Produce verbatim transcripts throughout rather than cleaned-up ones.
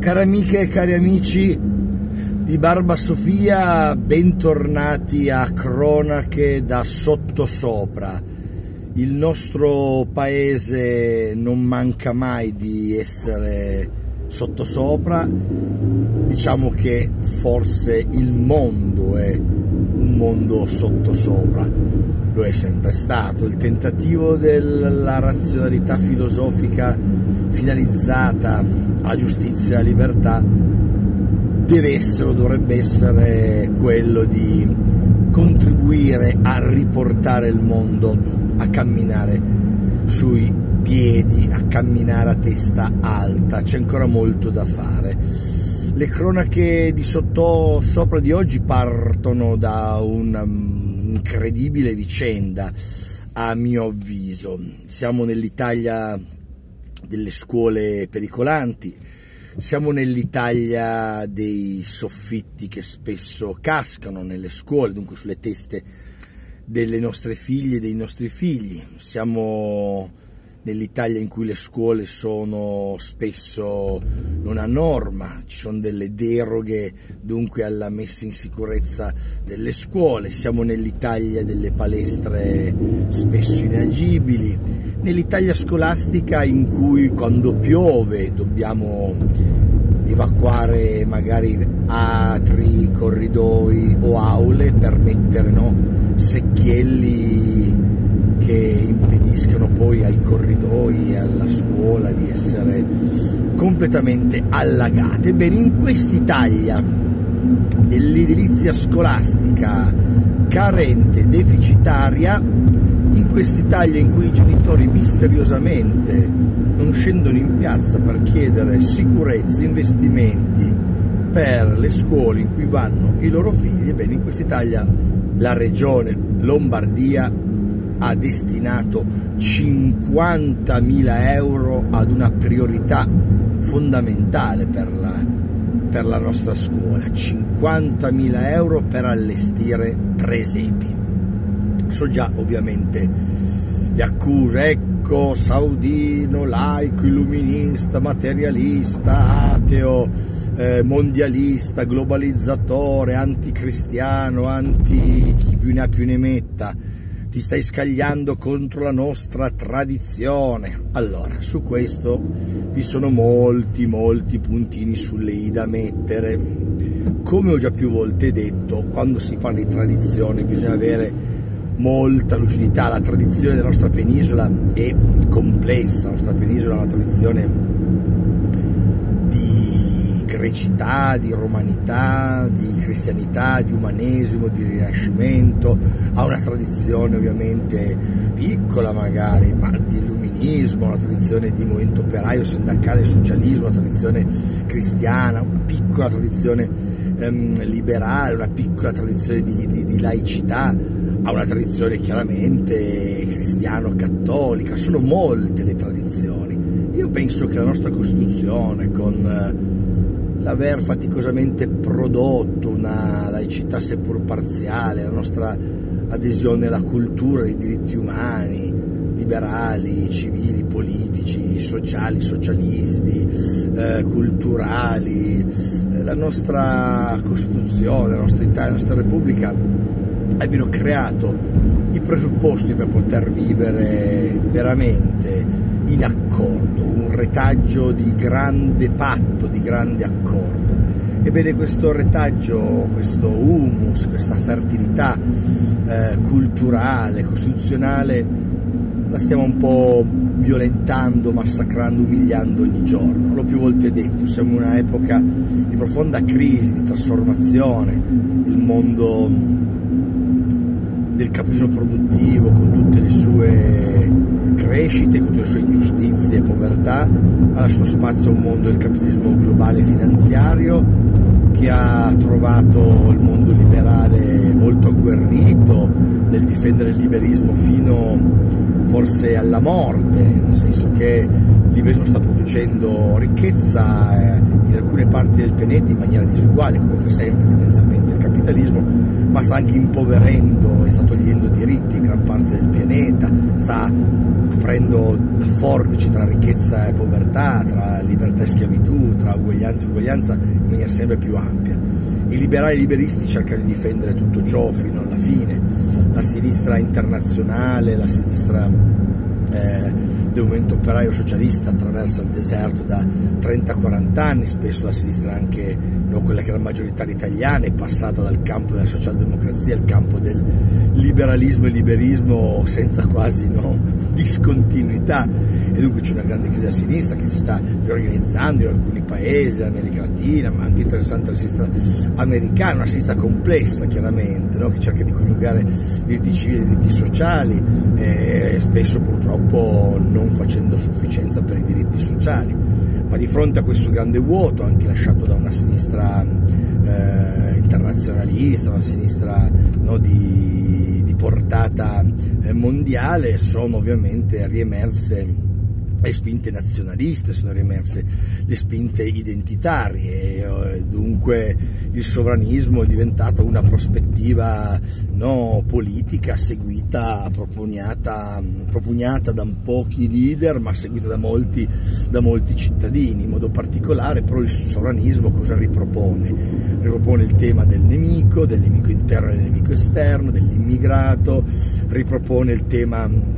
Care amiche e cari amici di Barba Sofia, bentornati a Cronache da Sottosopra. Il nostro paese non manca mai di essere sottosopra, diciamo che forse il mondo è un mondo sottosopra, lo è sempre stato. Il tentativo della razionalità filosofica finalizzata alla giustizia e alla libertà deve essere o dovrebbe essere quello di contribuire a riportare il mondo a camminare sui piedi, a camminare a testa alta. C'è ancora molto da fare. Le cronache di Sottosopra di oggi partono da un'incredibile vicenda, a mio avviso. Siamo nell'Italia delle scuole pericolanti, siamo nell'Italia dei soffitti che spesso cascano nelle scuole, dunque sulle teste delle nostre figlie e dei nostri figli. Siamo nell'Italia in cui le scuole sono spesso non a norma, ci sono delle deroghe dunque alla messa in sicurezza delle scuole. Siamo nell'Italia delle palestre spesso inagibili, nell'Italia scolastica in cui quando piove dobbiamo evacuare magari atri, corridoi o aule per mettere no, secchielli che impediscono poi ai corridoi e alla scuola di essere completamente allagate. Bene, in quest'Italia dell'edilizia scolastica carente, deficitaria, in quest'Italia in cui i genitori misteriosamente non scendono in piazza per chiedere sicurezza, investimenti per le scuole in cui vanno i loro figli, bene, in quest'Italia la regione Lombardia ha destinato cinquantamila euro ad una priorità fondamentale per la, per la nostra scuola, cinquantamila euro per allestire presepi. So già ovviamente le accuse, ecco, saudino, laico, illuminista, materialista, ateo, eh, mondialista, globalizzatore, anticristiano, anti chi più ne ha più ne metta. Ti stai scagliando contro la nostra tradizione. Allora, su questo vi sono molti, molti puntini sulle i da mettere. Come ho già più volte detto, quando si parla di tradizione bisogna avere molta lucidità. La tradizione della nostra penisola è complessa, la nostra penisola ha una tradizione di grecità, di romanità, di cristianità, di umanesimo, di rinascimento, ha una tradizione ovviamente piccola magari, ma di illuminismo, una tradizione di movimento operaio, sindacale, socialismo, una tradizione cristiana, una piccola tradizione ehm, liberale, una piccola tradizione di, di, di laicità, ha una tradizione chiaramente cristiano-cattolica. Sono molte le tradizioni. Io penso che la nostra Costituzione, con l'aver faticosamente prodotto una laicità seppur parziale, la nostra adesione alla cultura dei diritti umani, liberali, civili, politici, sociali, socialisti, eh, culturali, eh, la nostra Costituzione, la nostra Italia, la nostra Repubblica abbiano creato i presupposti per poter vivere veramente in accordo, un retaggio di grande patto, di grande accordo. Ebbene, questo retaggio, questo humus, questa fertilità eh, culturale, costituzionale, la stiamo un po' violentando, massacrando, umiliando ogni giorno. L'ho più volte detto, siamo in un'epoca di profonda crisi, di trasformazione. Il mondo del capitalismo produttivo, con tutte le sue crescite, con tutte le sue ingiustizie e povertà, ha lasciato spazio a un mondo del capitalismo globale finanziario che ha trovato il mondo liberale molto agguerrito nel difendere il liberismo fino forse alla morte, nel senso che liberismo sta producendo ricchezza eh, in alcune parti del pianeta in maniera disuguale, come fa sempre tendenzialmente il capitalismo, ma sta anche impoverendo e sta togliendo diritti in gran parte del pianeta, sta aprendo la forbice tra ricchezza e povertà, tra libertà e schiavitù, tra uguaglianza e uguaglianza in maniera sempre più ampia. I liberali e i liberisti cercano di difendere tutto ciò fino alla fine. La sinistra internazionale, la sinistra eh, del movimento operaio socialista attraversa il deserto da trenta quaranta anni, spesso la sinistra anche no, quella che era maggioritaria italiana è passata dal campo della socialdemocrazia al campo del liberalismo e liberismo senza quasi no, discontinuità, e dunque c'è una grande crisi a sinistra che si sta riorganizzando in alcuni paesi dell'America Latina, ma anche interessante la sinistra americana, una sinistra complessa chiaramente, no? Che cerca di coniugare diritti civili e diritti sociali, e spesso purtroppo non facendo sufficienza per i diritti sociali. Ma di fronte a questo grande vuoto, anche lasciato da una sinistra eh, internazionalista, una sinistra no, di, di portata eh, mondiale, sono ovviamente riemerse le spinte nazionaliste, sono riemerse le spinte identitarie, dunque il sovranismo è diventato una prospettiva no, politica seguita, propugnata, propugnata da pochi leader, ma seguita da molti, da molti cittadini. In modo particolare però il sovranismo cosa ripropone? Ripropone il tema del nemico, del nemico interno e del nemico esterno, dell'immigrato, ripropone il tema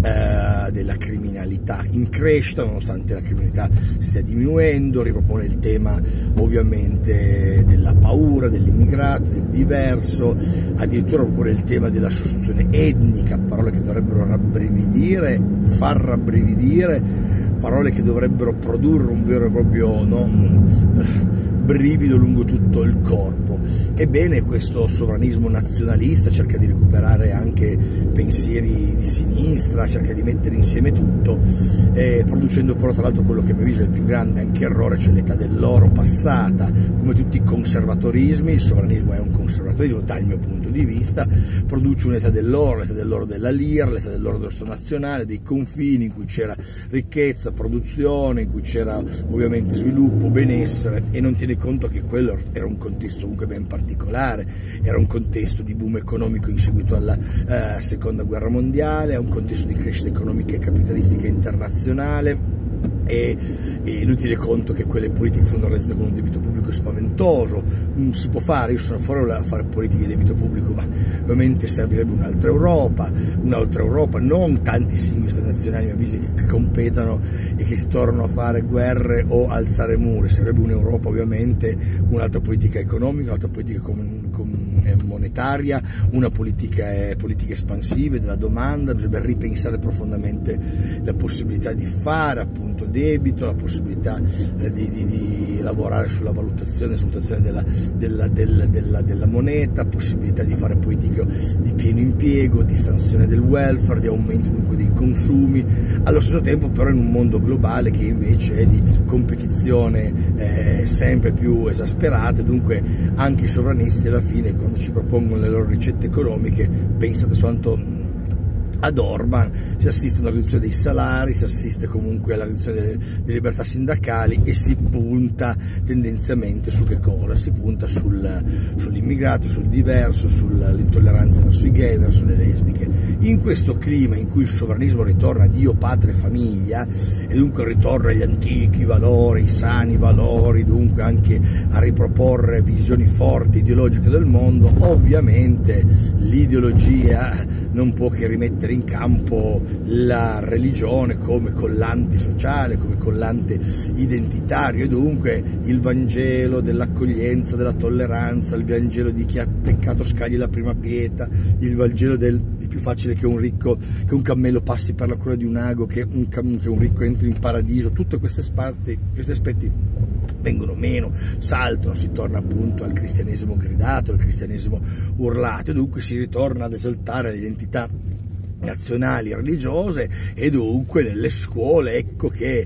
Eh, della criminalità in crescita, nonostante la criminalità stia diminuendo, ripropone il tema ovviamente della paura, dell'immigrato, del diverso, addirittura propone il tema della sostituzione etnica, parole che dovrebbero rabbrividire, far rabbrividire, parole che dovrebbero produrre un vero e proprio no, brivido lungo tutto il corpo. Ebbene, questo sovranismo nazionalista cerca di recuperare anche pensieri di sinistra, cerca di mettere insieme tutto, eh, producendo però tra l'altro quello che a mio avviso è il più grande anche errore, cioè l'età dell'oro passata. Come tutti i conservatorismi, il sovranismo è un conservatorismo dal mio punto di vista, produce un'età dell'oro, l'età dell'oro della lira, l'età dell'oro dello Stato nazionale, dei confini in cui c'era ricchezza, produzione, in cui c'era ovviamente sviluppo, benessere, e non tiene conto che quello era un contesto comunque ben particolare, era un contesto di boom economico in seguito alla eh, seconda guerra mondiale, è un contesto di crescita economica e capitalistica internazionale, e, e lui tiene conto che quelle politiche furono realizzate con un debito pubblico spaventoso. Non si può fare, io sono fuori a fare politiche di debito pubblico, ma ovviamente servirebbe un'altra Europa, un'altra Europa, non tanti singoli stati nazionali ma avvisi che competano e che si tornano a fare guerre o alzare muri. Servirebbe un'Europa ovviamente, un'altra politica economica, un'altra politica com com monetaria, una politica, eh, politiche espansive della domanda. Bisogna ripensare profondamente la possibilità di fare appunto debito, la possibilità eh, di, di, di lavorare sulla valutazione, valutazione della, della, della, della, della moneta, possibilità di fare politiche di pieno impiego, di estensione del welfare, di aumento dunque dei consumi, allo stesso tempo però in un mondo globale che invece è di competizione eh, sempre più esasperata. Dunque anche i sovranisti alla fine, quando ci propongono le loro ricette economiche, pensate soltanto ad Orban, si assiste a una riduzione dei salari, si assiste comunque alla riduzione delle, delle libertà sindacali, e si punta tendenzialmente su che cosa? Si punta sul, sull'immigrato, sul diverso, sull'intolleranza verso i gay, verso le lesbiche. In questo clima in cui il sovranismo ritorna a Dio, patria e famiglia, e dunque ritorna agli antichi valori, i sani valori, dunque anche a riproporre visioni forti, ideologiche del mondo, ovviamente l'ideologia non può che rimettere in campo la religione come collante sociale, come collante identitario, e dunque il Vangelo dell'accoglienza, della tolleranza, il Vangelo di chi ha peccato scagli la prima pietra, il Vangelo del è più facile che un ricco, che un cammello passi per la cura di un ago, che un, che un ricco entri in paradiso. Tutte queste, parti, questi aspetti vengono meno, saltano, si torna appunto al cristianesimo gridato, al cristianesimo urlato, e dunque si ritorna ad esaltare l'identità nazionali religiose, e dunque nelle scuole ecco che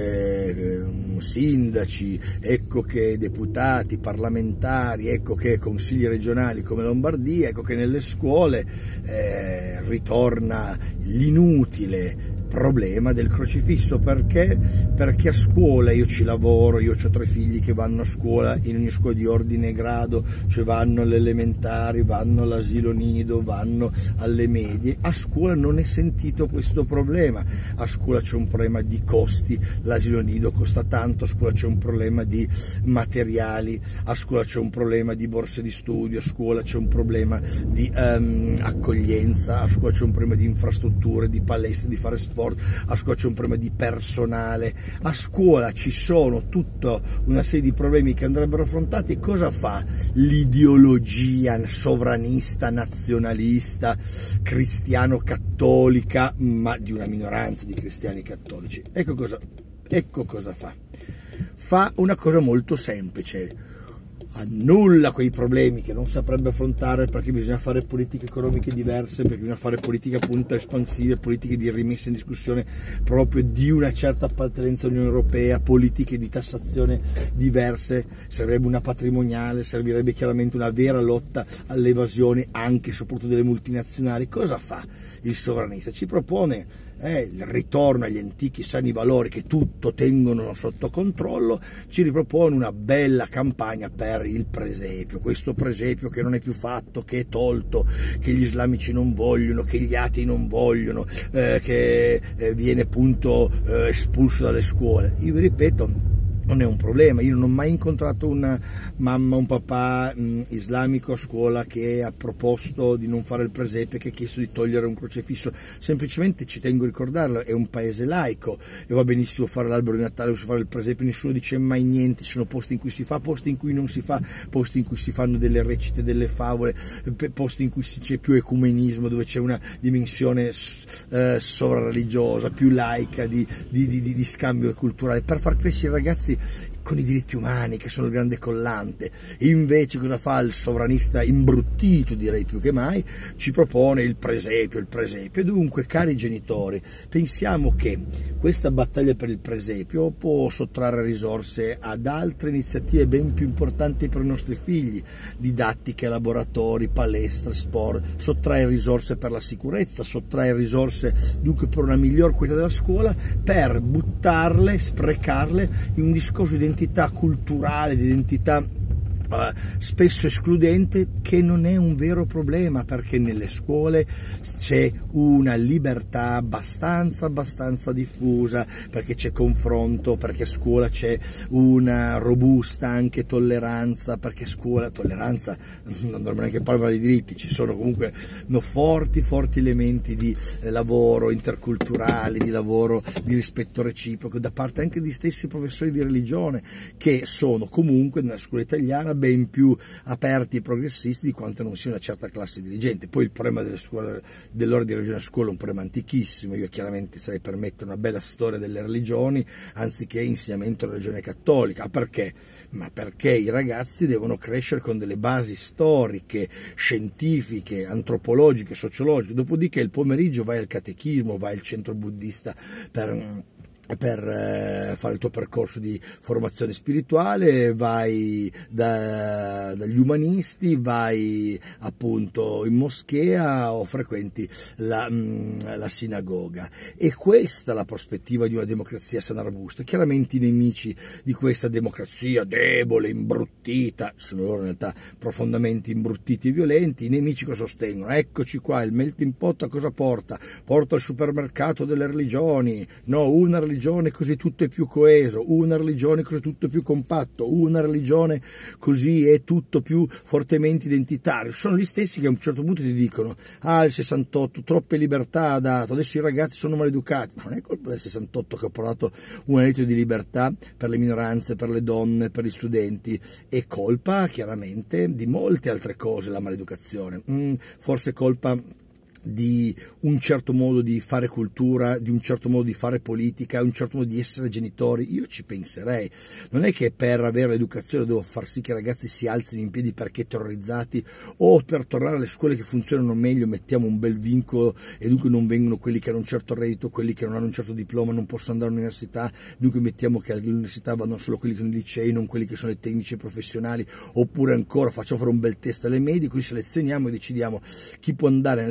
eh, sindaci, ecco che deputati, parlamentari, ecco che consigli regionali come Lombardia, ecco che nelle scuole eh, ritorna l'inutile problema del crocifisso. Perché? Perché a scuola, io ci lavoro, io ho tre figli che vanno a scuola, in ogni scuola di ordine e grado, cioè vanno alle elementari, vanno all'asilo nido, vanno alle medie. A scuola non è sentito questo problema, a scuola c'è un problema di costi, l'asilo nido costa tanto, a scuola c'è un problema di materiali, a scuola c'è un problema di borse di studio, a scuola c'è un problema di um, accoglienza, a scuola c'è un problema di infrastrutture, di palestre, di fare sport, a scuola c'è un problema di personale, a scuola ci sono tutta una serie di problemi che andrebbero affrontati. E cosa fa l'ideologia sovranista, nazionalista, cristiano-cattolica, ma di una minoranza di cristiani cattolici? Ecco cosa, ecco cosa fa. Fa una cosa molto semplice: annulla quei problemi che non saprebbe affrontare, perché bisogna fare politiche economiche diverse, perché bisogna fare politiche appunto espansive, politiche di rimessa in discussione proprio di una certa appartenenza all'Unione Europea, politiche di tassazione diverse, servirebbe una patrimoniale, servirebbe chiaramente una vera lotta all'evasione anche e soprattutto delle multinazionali. Cosa fa il sovranista? Ci propone Eh, il ritorno agli antichi sani valori che tutto tengono sotto controllo, ci ripropone una bella campagna per il presepio, questo presepio che non è più fatto, che è tolto, che gli islamici non vogliono, che gli atei non vogliono, eh, che eh, viene appunto eh, espulso dalle scuole. Io vi ripeto, non è un problema. Io non ho mai incontrato una mamma, un papà mh, islamico a scuola che ha proposto di non fare il presepio, che ha chiesto di togliere un crocefisso. Semplicemente, ci tengo a ricordarlo, è un paese laico e va benissimo fare l'albero di Natale, fare il presepio, nessuno dice mai niente. Ci sono posti in cui si fa, posti in cui non si fa, posti in cui si fanno delle recite, delle favole, posti in cui c'è più ecumenismo, dove c'è una dimensione eh, sovrareligiosa, più laica, di, di, di, di scambio culturale, per far crescere i ragazzi con i diritti umani, che sono il grande collante. Invece cosa fa il sovranista imbruttito, direi più che mai? Ci propone il presepio, il presepio. Dunque, cari genitori, pensiamo che questa battaglia per il presepio può sottrarre risorse ad altre iniziative ben più importanti per i nostri figli: didattiche, laboratori, palestre, sport. Sottrae risorse per la sicurezza, sottrae risorse dunque per una miglior qualità della scuola, per buttarle, sprecarle in un discorso di identità culturale, di identità Uh, spesso escludente, che non è un vero problema, perché nelle scuole c'è una libertà abbastanza abbastanza diffusa, perché c'è confronto, perché a scuola c'è una robusta anche tolleranza, perché a scuola tolleranza non dovremmo neanche parlare di diritti, ci sono comunque no, forti forti elementi di eh, lavoro interculturale, di lavoro di rispetto reciproco da parte anche di stessi professori di religione, che sono comunque nella scuola italiana ben più aperti e progressisti di quanto non sia una certa classe dirigente. Poi il problema delle scuole, dell'ordine di religione a scuola è un problema antichissimo. Io chiaramente sarei per mettere una bella storia delle religioni anziché insegnamento della religione cattolica. Perché? Ma perché i ragazzi devono crescere con delle basi storiche, scientifiche, antropologiche, sociologiche. Dopodiché il pomeriggio vai al catechismo, vai al centro buddista per per eh, fare il tuo percorso di formazione spirituale, vai da, dagli umanisti, vai appunto in moschea o frequenti la, mh, la sinagoga. E questa è la prospettiva di una democrazia sana robusta. Chiaramente i nemici di questa democrazia debole, imbruttita, sono loro in realtà profondamente imbruttiti e violenti. I nemici cosa sostengono? Eccoci qua, il melting pot a cosa porta? Porta al supermercato delle religioni, no, una religione così tutto è più coeso, una religione così tutto è più compatto, una religione così è tutto più fortemente identitario. Sono gli stessi che a un certo punto ti dicono: ah, il sessantotto, troppe libertà ha dato, adesso i ragazzi sono maleducati. Ma non è colpa del sessantotto che ha portato un anelito di libertà per le minoranze, per le donne, per gli studenti. È colpa chiaramente di molte altre cose la maleducazione. Mm, forse è colpa di un certo modo di fare cultura, di un certo modo di fare politica, un certo modo di essere genitori. Io ci penserei. Non è che per avere l'educazione devo far sì che i ragazzi si alzino in piedi perché terrorizzati, o per tornare alle scuole che funzionano meglio mettiamo un bel vincolo e dunque non vengono quelli che hanno un certo reddito, quelli che non hanno un certo diploma non possono andare all'università, dunque mettiamo che all'università vanno solo quelli che sono i licei, non quelli che sono i tecnici e professionali. Oppure ancora facciamo fare un bel test alle medie, così selezioniamo e decidiamo chi può andare nelle scuole migliori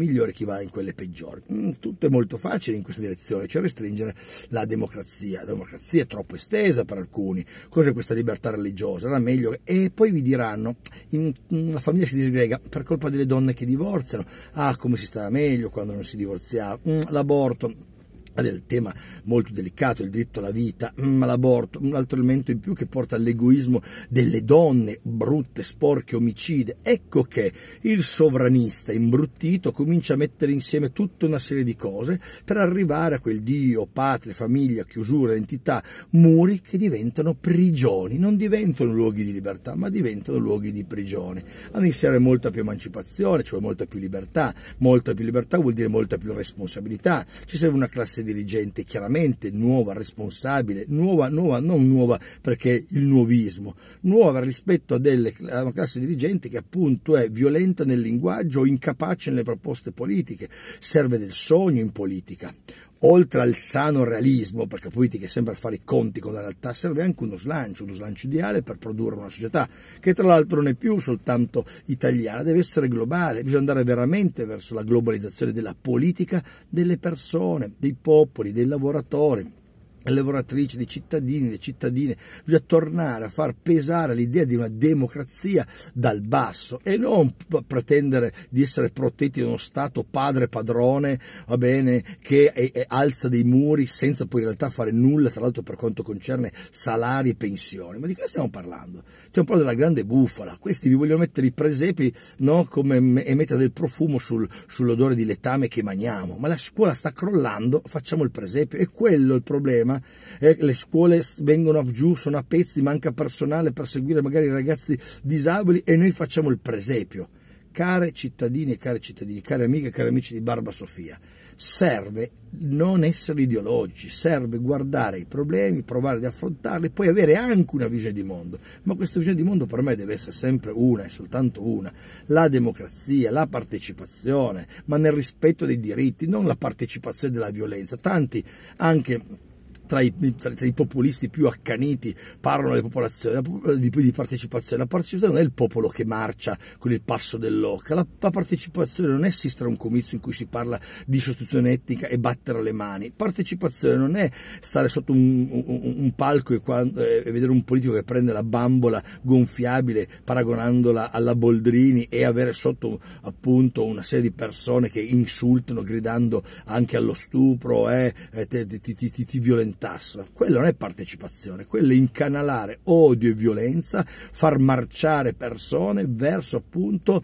migliori, chi va in quelle peggiori. Mm, tutto è molto facile in questa direzione, cioè restringere la democrazia. La democrazia è troppo estesa per alcuni. Cos'è questa libertà religiosa? Era meglio. E poi vi diranno, in, in, la famiglia si disgrega per colpa delle donne che divorziano. Ah, come si stava meglio quando non si divorziava. Mm, l'aborto. Del tema molto delicato, il diritto alla vita, ma l'aborto, un altro elemento in più che porta all'egoismo delle donne brutte, sporche, omicide. Ecco che il sovranista imbruttito comincia a mettere insieme tutta una serie di cose per arrivare a quel Dio, patria, famiglia, chiusura, identità, muri che diventano prigioni, non diventano luoghi di libertà, ma diventano luoghi di prigione. Hanno iniziare molta più emancipazione, cioè molta più libertà, molta più libertà vuol dire molta più responsabilità, ci serve una classe dirigente chiaramente nuova, responsabile, nuova, nuova, non nuova perché il nuovismo, nuova rispetto a, delle, a una classe dirigente che appunto è violenta nel linguaggio o incapace nelle proposte politiche. Serve del sogno in politica. Oltre al sano realismo, perché la politica è sempre a fare i conti con la realtà, serve anche uno slancio, uno slancio ideale per produrre una società che tra l'altro non è più soltanto italiana, deve essere globale, bisogna andare veramente verso la globalizzazione della politica, delle persone, dei popoli, dei lavoratori, delle lavoratrici, dei cittadini, delle cittadine. Bisogna tornare a far pesare l'idea di una democrazia dal basso e non pretendere di essere protetti da uno Stato padre padrone, va bene, che è, è, alza dei muri senza poi in realtà fare nulla, tra l'altro per quanto concerne salari e pensioni. Ma di cosa stiamo parlando? Stiamo parlando della grande bufala. Questi vi vogliono mettere i presepi, no, come emettere del profumo sul, sull'odore di letame che maniamo. Ma la scuola sta crollando, facciamo il presepio. E quello è il problema. Eh, le scuole vengono giù, sono a pezzi, manca personale per seguire magari i ragazzi disabili e noi facciamo il presepio. Care cittadine e cari cittadini, cari amiche e cari amici di Barba Sofia, serve non essere ideologici, serve guardare i problemi, provare ad affrontarli, poi avere anche una visione di mondo, ma questa visione di mondo per me deve essere sempre una e soltanto una: la democrazia, la partecipazione, ma nel rispetto dei diritti, non la partecipazione della violenza. Tanti anche Tra i, tra i populisti più accaniti parlano di popolazione, di, di partecipazione. La partecipazione non è il popolo che marcia con il passo dell'oca, la, la partecipazione non è assistere a un comizio in cui si parla di sostituzione etnica e battere le mani. Partecipazione non è stare sotto un, un, un palco e, quando, e vedere un politico che prende la bambola gonfiabile paragonandola alla Boldrini e avere sotto appunto una serie di persone che insultano gridando anche allo stupro e eh, ti, ti, ti, ti, ti violentano. Quello non è partecipazione, quello è incanalare odio e violenza, far marciare persone verso appunto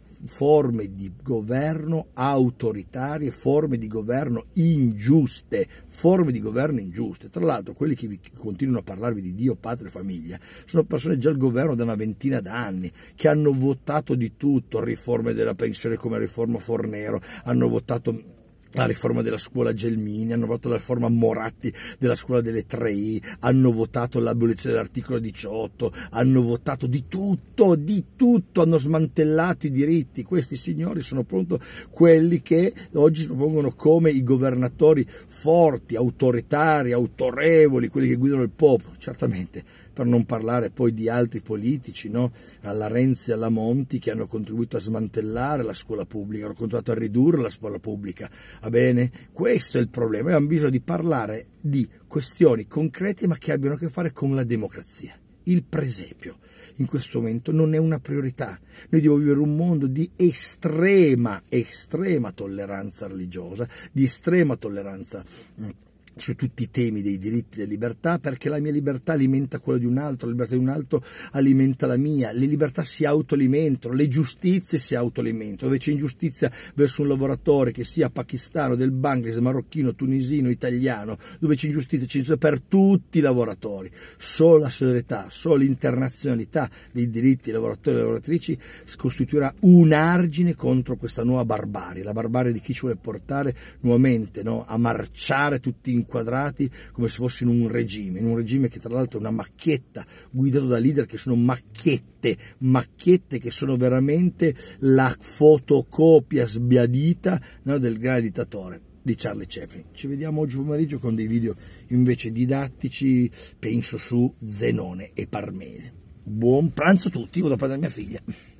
forme di governo autoritarie, forme di governo ingiuste, forme di governo ingiuste. Tra l'altro quelli che vi continuano a parlarvi di Dio, patria e famiglia sono persone già al governo da una ventina d'anni, che hanno votato di tutto, riforme della pensione come la riforma Fornero, hanno votato la riforma della scuola Gelmini, hanno votato la riforma Moratti della scuola delle tre I, hanno votato l'abolizione dell'articolo diciotto, hanno votato di tutto, di tutto, hanno smantellato i diritti. Questi signori sono appunto quelli che oggi si propongono come i governatori forti, autoritari, autorevoli, quelli che guidano il popolo. Certamente, per non parlare poi di altri politici, no? Alla Renzi e alla Monti, che hanno contribuito a smantellare la scuola pubblica, hanno contribuito a ridurre la scuola pubblica, va bene? Questo è il problema, abbiamo bisogno di parlare di questioni concrete ma che abbiano a che fare con la democrazia. Il presepio in questo momento non è una priorità. Noi dobbiamo vivere un mondo di estrema, estrema tolleranza religiosa, di estrema tolleranza su tutti i temi dei diritti e delle libertà, perché la mia libertà alimenta quella di un altro, la libertà di un altro alimenta la mia, le libertà si autoalimentano, le giustizie si autoalimentano. Dove c'è ingiustizia verso un lavoratore, che sia pakistano, del Bangladesh, marocchino, tunisino, italiano, dove c'è ingiustizia, c'è ingiustizia per tutti i lavoratori. Solo la solidarietà, solo l'internazionalità dei diritti dei lavoratori e delle lavoratrici costituirà un argine contro questa nuova barbarie, la barbarie di chi ci vuole portare nuovamente, no, a marciare tutti inquadrati come se fossero in un regime, in un regime che tra l'altro è una macchietta guidato da leader che sono macchiette, macchiette che sono veramente la fotocopia sbiadita, no, del grande dittatore di Charlie Chaplin. Ci vediamo oggi pomeriggio con dei video invece didattici, penso su Zenone e Parmene. Buon pranzo a tutti, vado a prendere mia figlia.